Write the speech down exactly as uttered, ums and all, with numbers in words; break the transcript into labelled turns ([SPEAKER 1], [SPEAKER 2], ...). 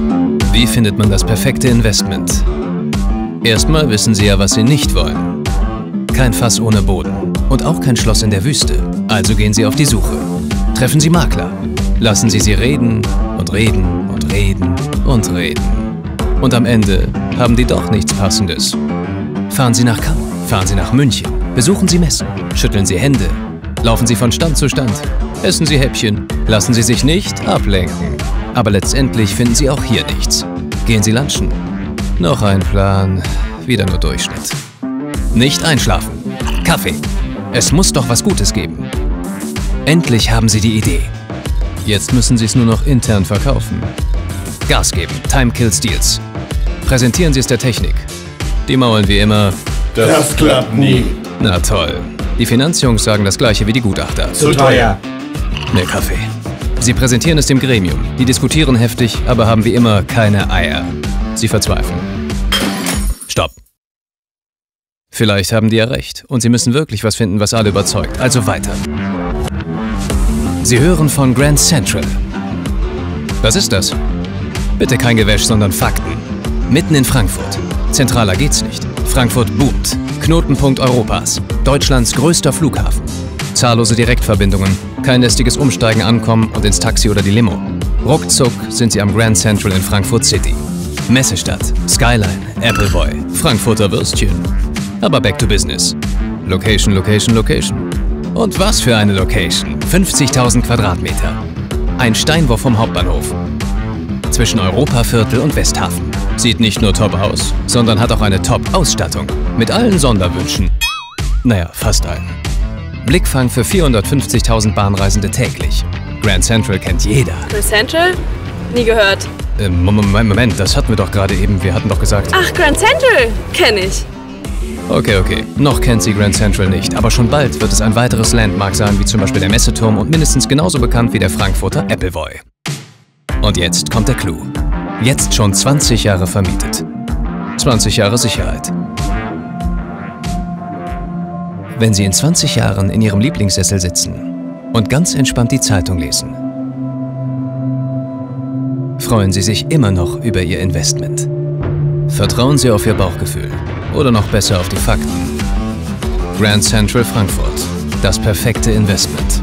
[SPEAKER 1] Wie findet man das perfekte Investment? Erstmal wissen Sie ja, was Sie nicht wollen. Kein Fass ohne Boden und auch kein Schloss in der Wüste. Also gehen Sie auf die Suche. Treffen Sie Makler. Lassen Sie sie reden und reden und reden und reden. Und am Ende haben die doch nichts Passendes. Fahren Sie nach Cannes, fahren Sie nach München, besuchen Sie Messen, schütteln Sie Hände, laufen Sie von Stand zu Stand, essen Sie Häppchen, lassen Sie sich nicht ablenken. Aber letztendlich finden Sie auch hier nichts. Gehen Sie lunchen. Noch ein Plan, wieder nur Durchschnitt. Nicht einschlafen. Kaffee. Es muss doch was Gutes geben. Endlich haben Sie die Idee. Jetzt müssen Sie es nur noch intern verkaufen. Gas geben. Time kills deals. Präsentieren Sie es der Technik. Die maulen wie immer.
[SPEAKER 2] Das, das klappt nie.
[SPEAKER 1] Na toll. Die Finanzjungs sagen das gleiche wie die Gutachter.
[SPEAKER 2] Zu teuer.
[SPEAKER 1] Mehr Kaffee. Sie präsentieren es dem Gremium. Die diskutieren heftig, aber haben wie immer keine Eier. Sie verzweifeln. Stopp. Vielleicht haben die ja recht und Sie müssen wirklich was finden, was alle überzeugt. Also weiter. Sie hören von Grand Central. Was ist das? Bitte kein Gewäsch, sondern Fakten. Mitten in Frankfurt. Zentraler geht's nicht. Frankfurt boomt. Knotenpunkt Europas. Deutschlands größter Flughafen. Zahllose Direktverbindungen. Kein lästiges Umsteigen, Ankommen und ins Taxi oder die Limo. Ruckzuck sind Sie am Grand Central in Frankfurt City. Messestadt, Skyline, Appleboy, Frankfurter Würstchen. Aber back to business. Location, Location, Location. Und was für eine Location. fünfzigtausend Quadratmeter. Ein Steinwurf vom Hauptbahnhof. Zwischen Europaviertel und Westhafen. Sieht nicht nur top aus, sondern hat auch eine Top-Ausstattung. Mit allen Sonderwünschen. Naja, fast allen. Blickfang für vierhundertfünfzigtausend Bahnreisende täglich. Grand Central kennt jeder.
[SPEAKER 3] Grand Central? Nie gehört.
[SPEAKER 1] Äh, Moment, Moment, das hatten wir doch gerade eben. Wir hatten doch gesagt...
[SPEAKER 3] Ach, Grand Central kenn ich.
[SPEAKER 1] Okay, okay. Noch kennt sie Grand Central nicht, aber schon bald wird es ein weiteres Landmark sein, wie zum Beispiel der Messeturm und mindestens genauso bekannt wie der Frankfurter Appleboy. Und jetzt kommt der Clou. Jetzt schon zwanzig Jahre vermietet. zwanzig Jahre Sicherheit. Wenn Sie in zwanzig Jahren in Ihrem Lieblingssessel sitzen und ganz entspannt die Zeitung lesen, freuen Sie sich immer noch über Ihr Investment. Vertrauen Sie auf Ihr Bauchgefühl oder noch besser auf die Fakten. Grand Central Frankfurt. Das perfekte Investment.